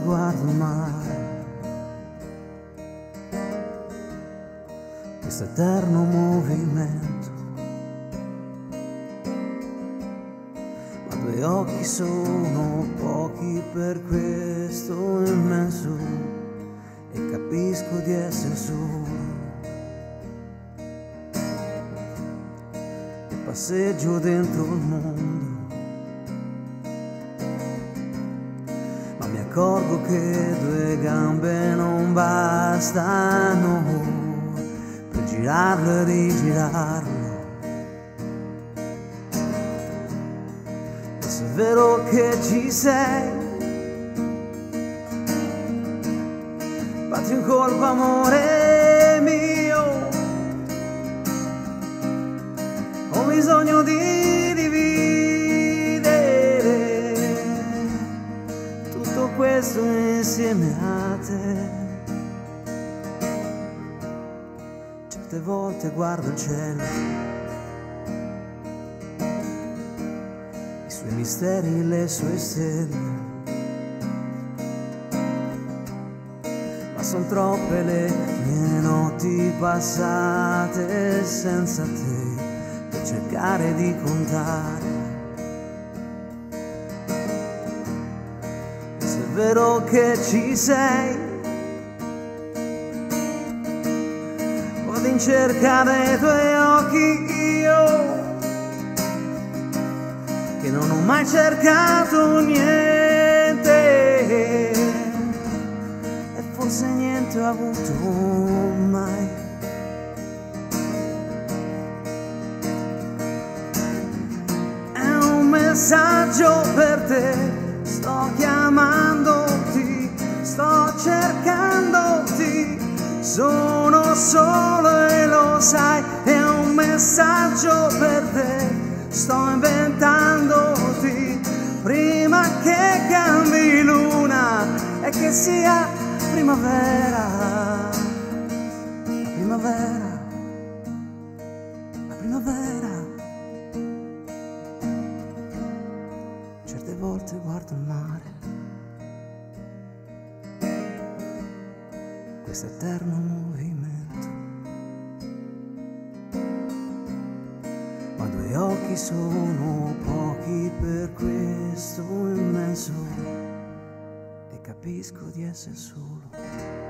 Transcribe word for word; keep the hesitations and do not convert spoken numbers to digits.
guardo il mare, questo eterno movimento, ma due occhi sono pochi per questo immenso, e capisco di essere solo. E passeggio dentro il mondo, ma mi accorgo che due gambe non bastano per girarlo e rigirarlo. E se è vero che ci sei, fatti un colpo amore mio, ho bisogno di dividere tutto questo insieme a te. Certe volte guardo il cielo, i suoi misteri, le sue stelle, ma son troppe le mie notti passate senza te per cercare di contare. E se è vero che ci sei, vado in cerca dei tuoi occhi io, che non ho mai cercato niente, e forse niente ho avuto mai. È un messaggio per te, sto chiamandoti, sto cercandoti, sono solo e lo sai. È un messaggio per te, sto inventandoti prima che cambi luna e che sia primavera. La primavera, la primavera. Certe volte guardo il mare, questo eterno movimento, ma due occhi sono pochi per questo immenso, e capisco di essere solo.